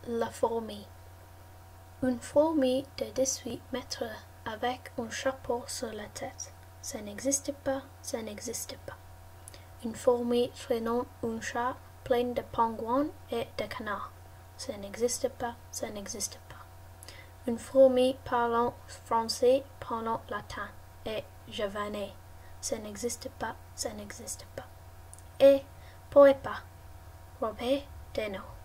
La fourmi. Une fourmi de 18 mètres avec un chapeau sur la tête. Ça n'existe pas, ça n'existe pas. Une fourmi traînant un chat plein de pingouins et de canards. Ça n'existe pas, ça n'existe pas. Une fourmi parlant français, parlant latin et javanais. Ça n'existe pas, ça n'existe pas. Et poids pas. Robert Deno.